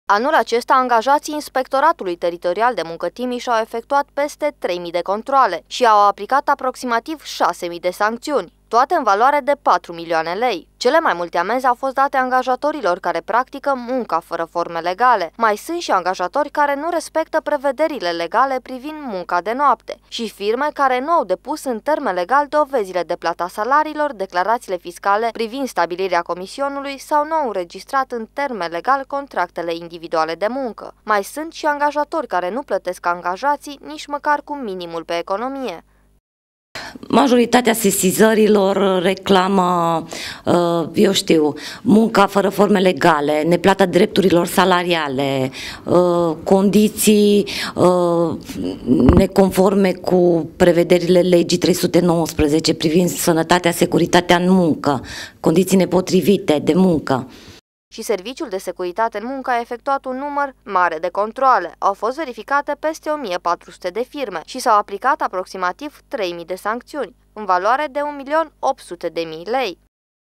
Anul acesta, angajații Inspectoratului Teritorial de Muncă Timiș au efectuat peste 3.000 de controale și au aplicat aproximativ 6.000 de sancțiuni, toate în valoare de 4 milioane lei. Cele mai multe amenzi au fost date angajatorilor care practică munca fără forme legale. Mai sunt și angajatori care nu respectă prevederile legale privind munca de noapte și firme care nu au depus în termen legal dovezile de plata salariilor, declarațiile fiscale privind stabilirea comisionului sau nu au înregistrat în termen legal contractele individuale de muncă. Mai sunt și angajatori care nu plătesc angajații nici măcar cu minimul pe economie. Majoritatea sesizărilor reclamă, eu știu, munca fără forme legale, neplata drepturilor salariale, condiții neconforme cu prevederile legii 319 privind sănătatea, securitatea în muncă, condiții nepotrivite de muncă. Și Serviciul de Securitate în Muncă a efectuat un număr mare de controale. Au fost verificate peste 1.400 de firme și s-au aplicat aproximativ 3.000 de sancțiuni, în valoare de 1.800.000 lei.